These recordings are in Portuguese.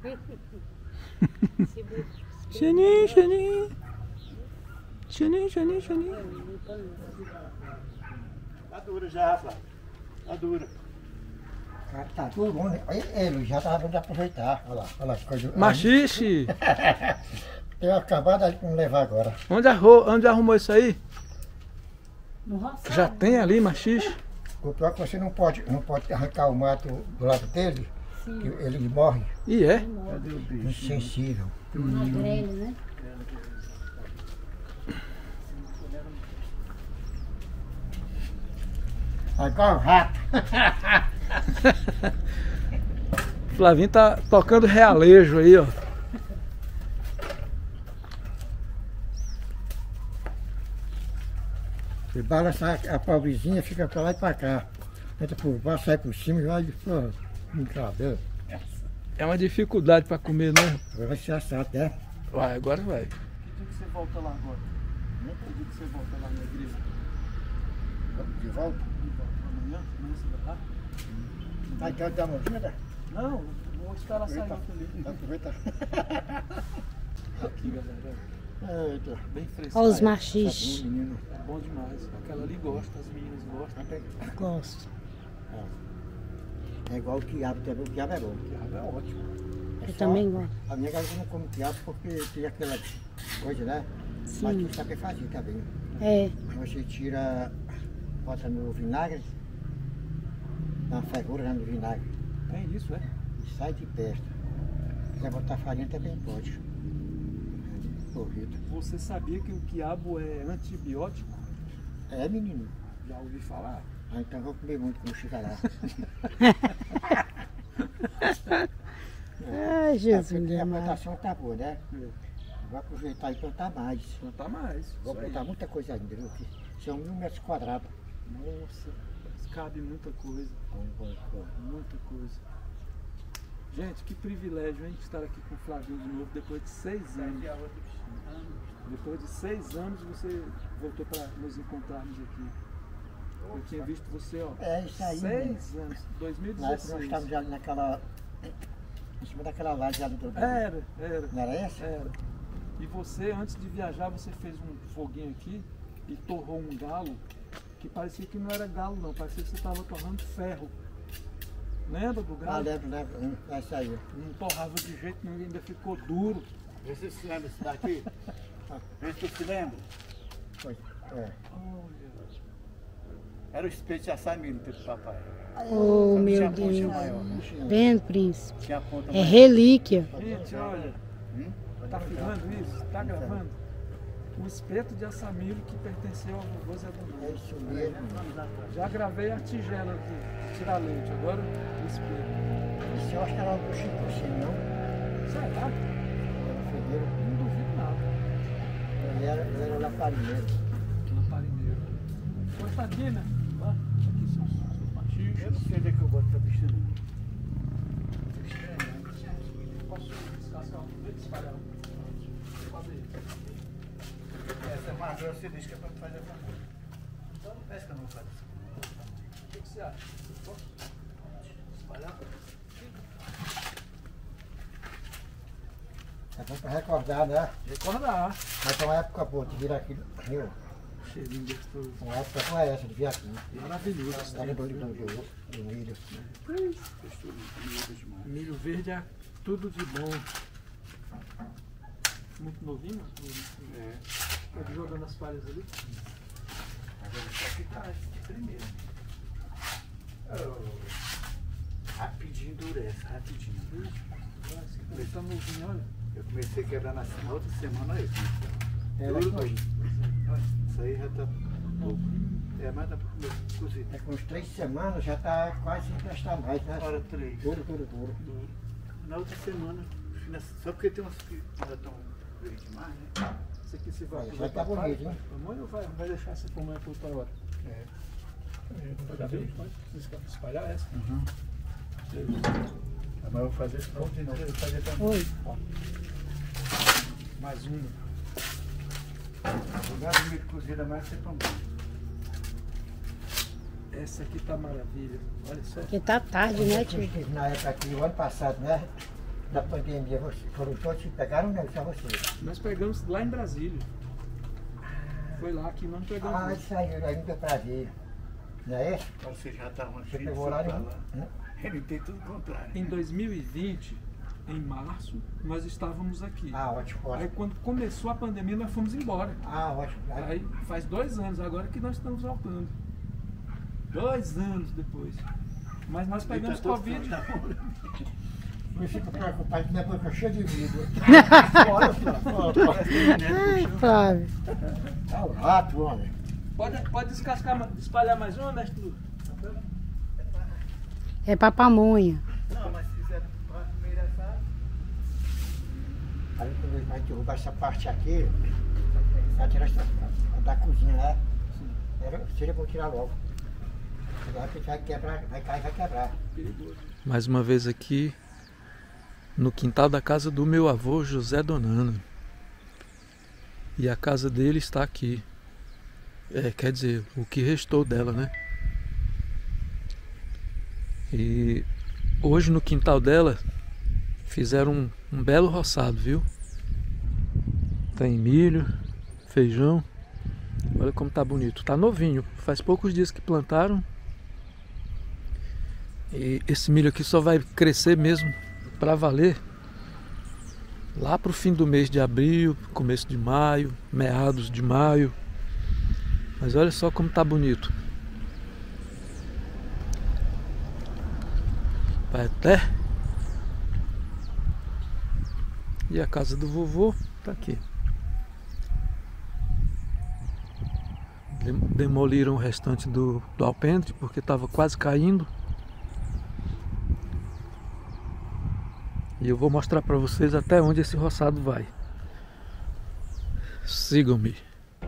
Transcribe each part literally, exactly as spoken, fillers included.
Xaninho, Xaninho. Xaninho, Xaninho, Xaninho. Tá dura já, Flávio. Tá dura. Cara, tá tudo bom, né? Olha ele, já tava bom de aproveitar. Olha lá, olha lá. Coisa... Machixe. Eu acabado de levar agora. Onde, arrou, onde arrumou isso aí? No roçado. Já tem ali, machixe? O pior é que você não pode, não pode arrancar o mato do lado dele, que ele morre. E é? Cadê o bicho? Insensível. Magrelo, né? Agora o rato. Flavinho tá tocando realejo aí, ó. Você balança a pobrezinha, fica pra lá e pra cá. Entra por baixo, sai por cima e vai de fora. Brincadeira. É uma dificuldade pra comer, né? Agora vai ser assado, né? Vai, agora vai. Que dia que você volta lá agora? Que dia que você volta lá na igreja? De volta? De volta amanhã? Amanhã você vai lá? Vai então dar uma ajuda? Não, vou esperar ela sair ali. Aproveita. Aqui, galera. Eita. Bem fresco. Olha os Sabinho, machiches. menino. É bom demais. Aquela ali gosta, as meninas gostam. Gosto. É igual o quiabo também, o quiabo é bom. O quiabo é ótimo. É Eu só- também gosto. A minha galera não come quiabo porque tem aquela coisa, né? Mas Sim. tu sabe fazer também. É. Você tira, bota no vinagre, na fervura no vinagre, Tem isso, é? e sai de perto. Se quiser botar farinha também pode. Ouvido. Você sabia que o quiabo é antibiótico? É, menino. Já ouvi falar. Ah, então vou comer muito quando chegar lá. Ai, Jesus. Porque a amado. plantação tá boa, né? É. Vou aproveitar e plantar mais. Não tá mais. Vou Isso aí. plantar muita coisa ainda, viu? Que são mil metros quadrados. Nossa, cabe muita coisa. Muita coisa. Gente, que privilégio, hein, estar aqui com o Flavinho de novo depois de seis anos. Depois de seis anos você voltou para nos encontrarmos aqui. Eu tinha visto você, ó. É isso aí, Seis anos, dois mil e Na época nós dezesseis. estávamos ali naquela. Em cima daquela laje ali do. Era, era. Não era essa? Era. E você, antes de viajar, você fez um foguinho aqui e torrou um galo que parecia que não era galo não, parecia que você estava torrando ferro. Lembra do Ah, galo? lembro, lembro. Hum, É isso aí. Não torrava de jeito nenhum, ainda ficou duro. Vê se você se lembra disso daqui. Vê se você se lembra. Foi. É. Olha. Era o espeto de assar milho do papai. Oh, Só meu tinha a pontinha Deus. maior. Vendo, príncipe? Tinha a ponta É maior. relíquia. Gente, olha, Hum? tá filmando isso? Tá gravando? O espeto de assamilho que pertenceu ao vovô Zé É Domingos. isso mesmo. Já gravei a tigela aqui, tirar leite, agora o espeto. Isso eu acho que era um Chico, assim, não? Será? Era ferreiro. Não duvido nada. Ele era, ele era lamparineiro. Lamparineiro. Foi tá aqui, né? Ó, aqui são os machixos. Eu não sei onde é que eu boto essa bichinha. Posso descascar um? Vem espalhar um. Pode ir. Essa é mais grossa, você deixa que é pra fazer essa coisa. Então não pesca não, faz isso. O que que você acha? Posso espalhar? É bom pra recordar, né? Recordar. Mas tem uma época boa de vir aqui, viu? Cheirinho gostoso. Uma época não é essa de vir aqui. Maravilhoso. Era do, do, do, do milho. Milho verde é tudo de bom. Muito novinho? É. Pode jogando as palhas ali. Agora isso aqui tá primeiro. Rapidinho endurece, rapidinho. Ele tá novinho, olha. Eu comecei a quebrar na na outra semana, olha isso. É, Tudo daqui, novo. Olha, isso aí já tá novo. É, mas dá pra comer cozido. é com uns três semanas já tá quase sem prestar mais, né? Hora três. Duro, duro, duro. Na outra semana, só porque tem uns que ainda estão verdes demais, né? Esse aqui você vai Olha, já aproveitar tá bonito, para- hein? Tamanho ou vai, vai deixar essa tamanho por outra hora? É. Vai dar bem? Pode espalhar essa? Uhum. Mas eu vou fazer esse novo de novo. Vou fazer também. Oi. Mais uma. Lugar de milho cozido é mais que você toma. Essa aqui tá maravilha. Olha só. Porque tá tarde, né, Eu tio? estive na época aqui, o ano passado, né? da pandemia, você, foram todos que pegaram, não, só você. Nós pegamos lá em Brasília. Foi lá que não pegamos. Ah, isso aí, aí não deu pra ver. Não é isso? Então você já estava Você pegou o horário, né? Ele tem tudo o contrário. Em dois mil e vinte, em março, nós estávamos aqui. Ah, ótimo, Aí ótimo. quando começou a pandemia, nós fomos embora. Ah, ótimo. Aí faz dois anos agora que nós estamos voltando. Dois anos depois. Mas nós pegamos Covid. Não fica preocupado que minha boca é cheia de vidro. Olha só, olha, Ai, Flávio. tá o rato, homem. Pode, pode descascar, espalhar mais uma, mestre Lu? É pra pamonha. Não, mas se fizer para primeira essa. Aí quando vai derrubar essa parte aqui, vai tirar essa a da cozinha, né? Era, seria bom tirar logo. Vai, vai quebrar, vai cair, vai quebrar. Mais uma vez aqui no quintal da casa do meu avô José Donano. E a casa dele está aqui. É, quer dizer, o que restou dela, né? E hoje no quintal dela fizeram um, um belo roçado, viu? Tem milho, feijão. Olha como tá bonito. Tá novinho. Faz poucos dias que plantaram. E esse milho aqui só vai crescer mesmo para valer lá pro fim do mês de abril, começo de maio, meados de maio. Mas olha só como tá bonito. Vai até. E a casa do vovô tá aqui. Demoliram o restante do, do alpendre porque estava quase caindo. E eu vou mostrar para vocês até onde esse roçado vai. Sigam-me.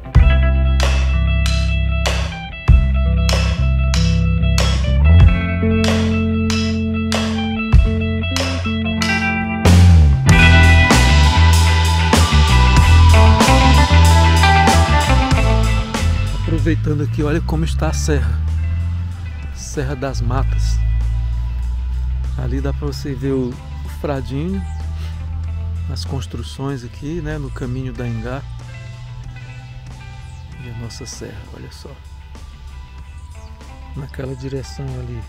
Aproveitando aqui, olha como está a serra. Serra das Matas. Ali dá para você ver o Fradinho, as construções aqui, né, no caminho da Engá. E a nossa serra, olha só. Naquela direção ali.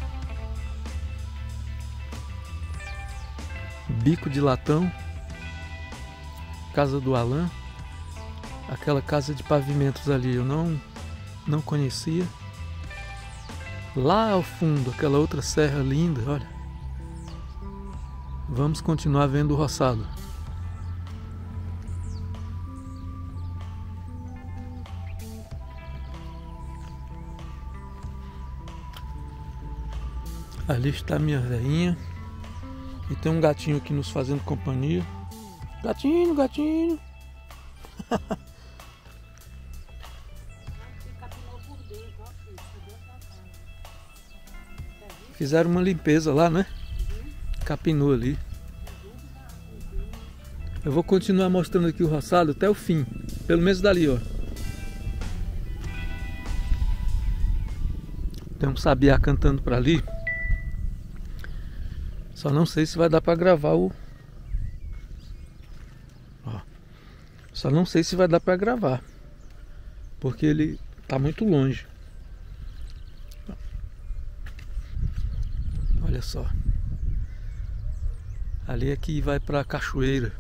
Bico de Latão, casa do Alain, aquela casa de pavimentos ali eu não, não conhecia. Lá ao fundo, aquela outra serra linda, olha. Vamos continuar vendo o roçado. Ali está a minha velhinha. E tem um gatinho aqui nos fazendo companhia. Gatinho, gatinho. Fizeram uma limpeza lá, né? Capinou ali. Eu vou continuar mostrando aqui o roçado até o fim. Pelo menos dali, ó. Tem um sabiá cantando para ali. Só não sei se vai dar para gravar o... Ó. Só não sei se vai dar para gravar. Porque ele tá muito longe. Olha só. Ali aqui vai para a cachoeira.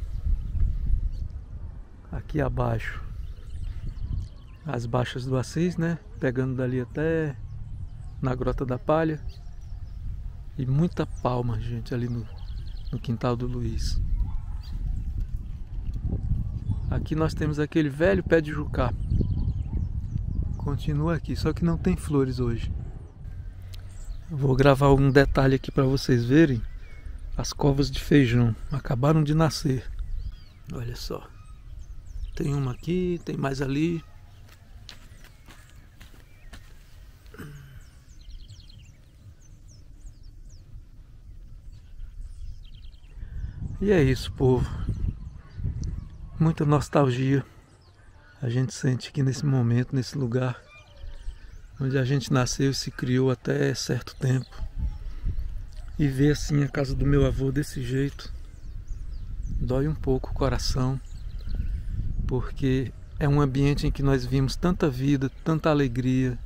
Aqui abaixo as Baixas do Assis, né? Pegando dali até na Grota da Palha. E muita palma, gente, ali no, no quintal do Luiz. Aqui nós temos aquele velho pé de jucá. Continua aqui, só que não tem flores hoje. Eu vou gravar um detalhe aqui para vocês verem. As covas de feijão acabaram de nascer. Olha só. Tem uma aqui, tem mais ali. E é isso, povo. Muita nostalgia a gente sente aqui nesse momento, nesse lugar onde a gente nasceu e se criou até certo tempo. E ver assim a casa do meu avô desse jeito dói um pouco o coração, porque é um ambiente em que nós vimos tanta vida, tanta alegria.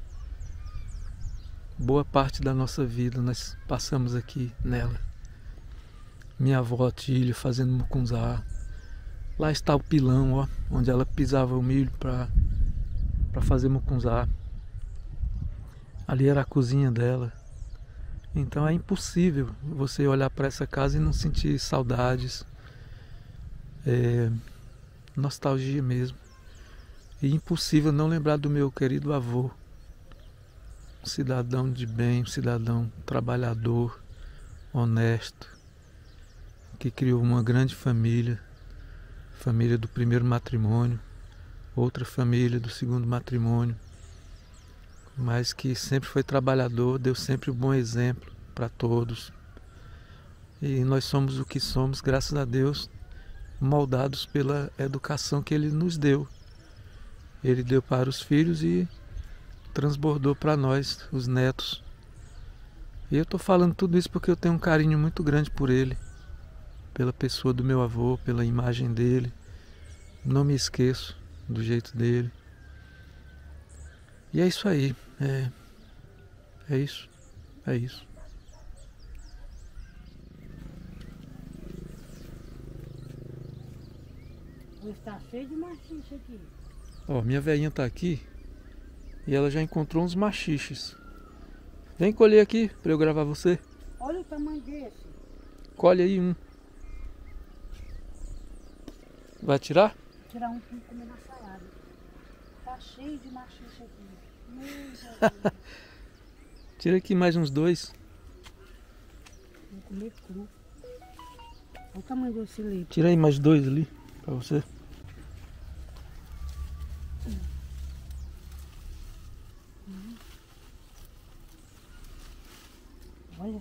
Boa parte da nossa vida nós passamos aqui nela. Minha avó Tília fazendo mucunzá. Lá está o pilão, ó, onde ela pisava o milho para para fazer mucunzá. Ali era a cozinha dela. Então é impossível você olhar para essa casa e não sentir saudades, é, nostalgia mesmo. E impossível não lembrar do meu querido avô. Um cidadão de bem, um cidadão trabalhador, honesto, que criou uma grande família, família do primeiro matrimônio, outra família do segundo matrimônio, mas que sempre foi trabalhador, deu sempre um bom exemplo para todos. E nós somos o que somos, graças a Deus, moldados pela educação que Ele nos deu. Ele deu para os filhos e transbordou para nós, os netos. E eu estou falando tudo isso porque eu tenho um carinho muito grande por ele, pela pessoa do meu avô, pela imagem dele. Não me esqueço do jeito dele. E é isso aí. É, é isso. É isso. Está cheio de machixe aqui. Ó, minha velhinha tá aqui e ela já encontrou uns machiches. Vem colher aqui para eu gravar você. Olha o tamanho desse. Colhe aí um. Vai tirar? Tirar um para comer na salada. Tá cheio de machixe aqui. Meu Deus. Tira aqui mais uns dois. Vou comer cru. Olha o tamanho desse leite. Tira aí mais dois ali para você. Olha.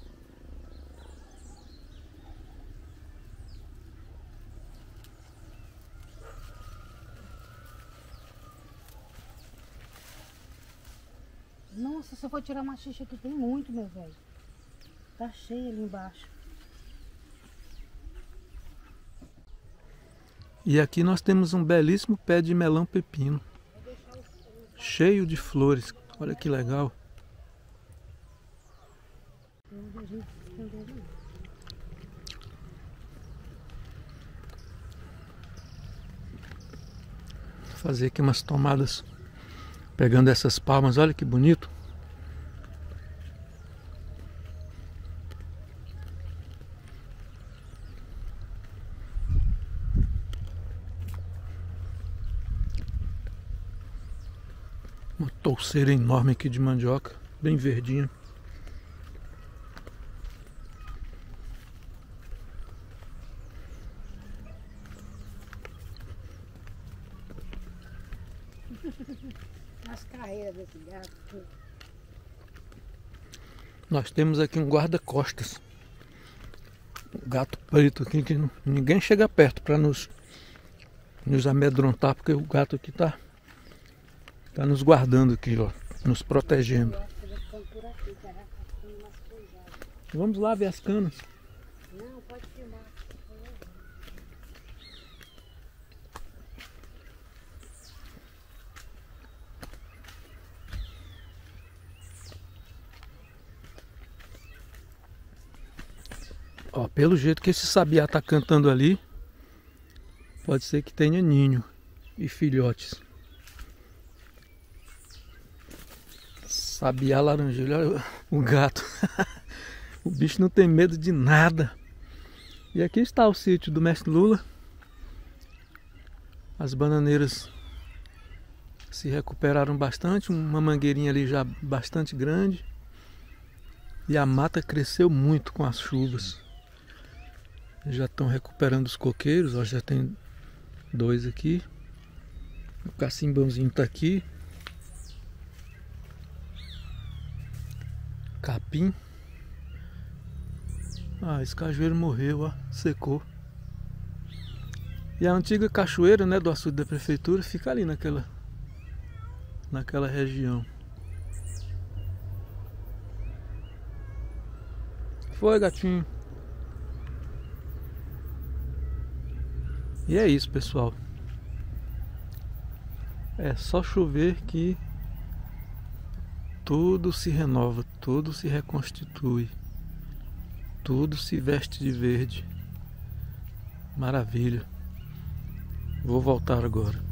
Nossa, se eu for tirar machixe aqui, tem muito, meu velho. Tá cheio ali embaixo. E aqui nós temos um belíssimo pé de melão pepino. Cheio de flores. Olha que legal. Vou fazer aqui umas tomadas pegando essas palmas, olha que bonito. Uma touceira enorme aqui de mandioca, bem verdinha. As carreiras desse gato. Nós temos aqui um guarda-costas. Um gato preto aqui que não, ninguém chega perto para nos, nos amedrontar, porque o gato aqui tá, tá nos guardando aqui, ó, nos protegendo. Vamos lá ver as canas. Não, pode filmar. Ó, pelo jeito que esse sabiá tá cantando ali, pode ser que tenha ninho e filhotes. Sabiá laranjeira, olha o gato. O bicho não tem medo de nada. E aqui está o sítio do mestre Lula. As bananeiras se recuperaram bastante, uma mangueirinha ali já bastante grande. E a mata cresceu muito com as chuvas. Já estão recuperando os coqueiros, ó, já tem dois aqui. O cacimbãozinho está aqui. Capim. Ah, esse cajueiro morreu, ó, secou. E a antiga cachoeira, né, do açude da prefeitura fica ali naquela, naquela região. Foi, gatinho. E é isso, pessoal. É só chover que tudo se renova, tudo se reconstitui, tudo se veste de verde. Maravilha. Vou voltar agora.